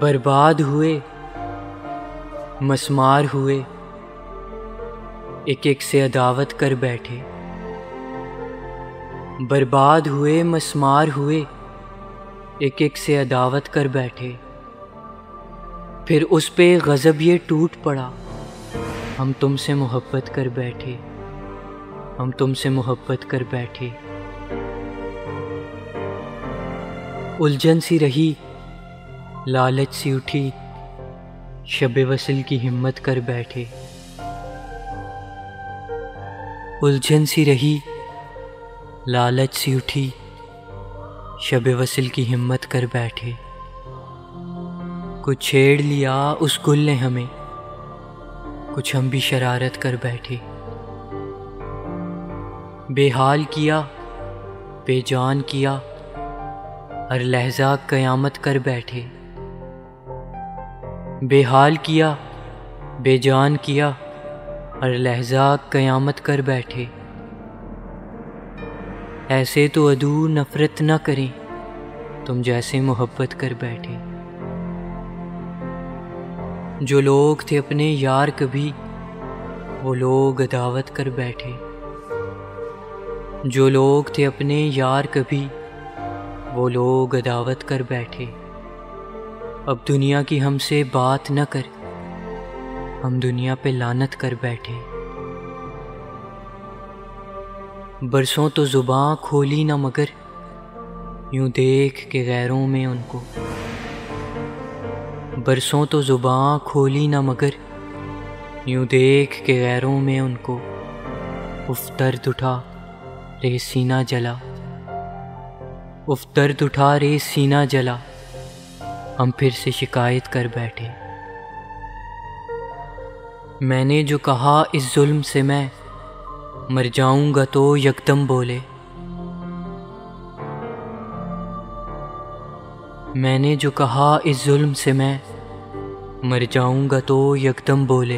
बर्बाद हुए, मस्मार हुए, एक एक से अदावत कर बैठे। बर्बाद हुए, मस्मार हुए, एक एक से अदावत कर बैठे। फिर उस पे गज़ब ये टूट पड़ा, हम तुमसे मोहब्बत कर बैठे, हम तुमसे मोहब्बत कर बैठे। उलझन सी रही, लालच सी उठी, शब वसल की हिम्मत कर बैठे। उलझन सी रही, लालच सी उठी, शब वसल की हिम्मत कर बैठे। कुछ छेड़ लिया उस गुल ने हमें, कुछ हम भी शरारत कर बैठे। बेहाल किया, बेजान किया, हर लहजा क़यामत कर बैठे। बेहाल किया, बेजान किया, हर लहजा क़यामत कर बैठे। ऐसे तो अदू नफ़रत न करें, तुम जैसे मोहब्बत कर बैठे। जो लोग थे अपने यार कभी, वो लोग अदावत कर बैठे। जो लोग थे अपने यार कभी, वो लोग अदावत कर बैठे। अब दुनिया की हमसे बात न कर, हम दुनिया पे लानत कर बैठे। बरसों तो ज़ुबां खोली न मगर, यूं देख के गैरों में उनको। बरसों तो ज़ुबां खोली न मगर, यूं देख के गैरों में उनको। उफ़ दर्द उठा रे सीना जला, उफ़ दर्द उठा रे सीना जला, हम फिर से शिकायत कर बैठे। मैंने जो कहा इस जुल्म से मैं मर जाऊंगा तो यकदम बोले। मैंने जो कहा इस जुल्म से मैं मर जाऊंगा तो यकदम बोले।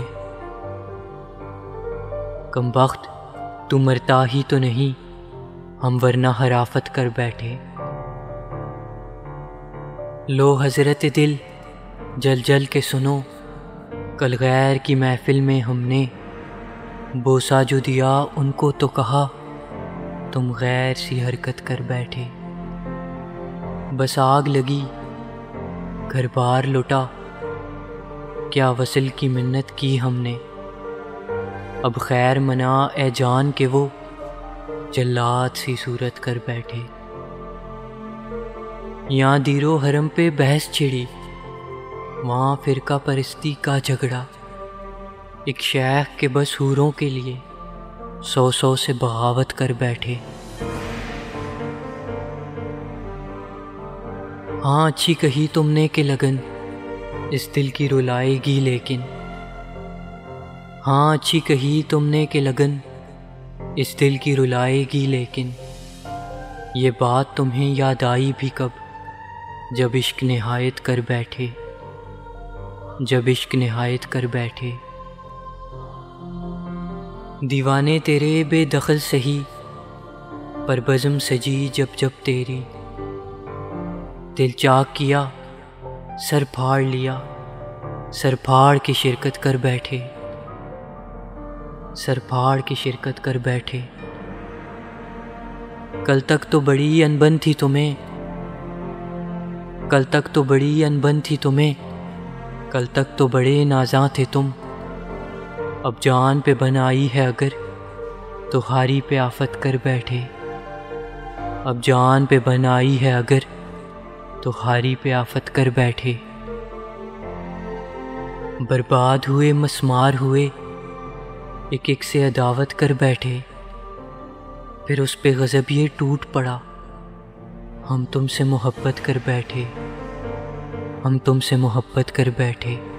कमबख्त तू मरता ही तो नहीं, हम वरना हराफत कर बैठे। लो हज़रत दिल जल जल के सुनो, कल गैर की महफिल में हमने बोसा जो दिया उनको तो कहा, तुम गैर सी हरकत कर बैठे। बस आग लगी, घर बार लुटा, क्या वसल की मिन्नत की हमने। अब खैर मना ए जान के वो जल्लाद सी सूरत कर बैठे। यहाँ दीरो हरम पे बहस छिड़ी, वहाँ फ़िरका परस्ती का झगड़ा। एक शेख के बस हूरों के लिए 100 से बगावत कर बैठे। हाँ अच्छी कही तुमने कि लगन इस दिल की रुलाएगी लेकिन। हाँ अच्छी कही तुमने कि लगन इस दिल की रुलाएगी लेकिन। ये बात तुम्हें याद आई भी कब, जब इश्क निहायत कर बैठे, जब इश्क निहायत कर बैठे। दीवाने तेरे बेदखल सही, पर बज़म सजी जब जब तेरी। दिल चाक किया, सर फाड़ लिया, सर फाड़ की शिरकत कर बैठे, सर फाड़ की शिरकत कर बैठे। कल तक तो बड़ी अनबन थी तुम्हें, कल तक तो बड़ी अनबन थी तुम्हें, कल तक तो बड़े नाज़ां थे तुम। अब जान पे बन आई है अगर, तो हारी पे आफत कर बैठे। अब जान पे बन आई है अगर, तो हारी पे आफत कर बैठे। बर्बाद हुए, मस्मार हुए, एक एक से अदावत कर बैठे। फिर उस पे गज़ब ये टूट पड़ा, हम तुमसे मोहब्बत कर बैठे, हम तुमसे मोहब्बत कर बैठे।